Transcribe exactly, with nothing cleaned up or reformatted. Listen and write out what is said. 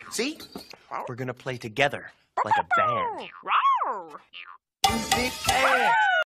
See? We're gonna play together, like a band. Music, hey!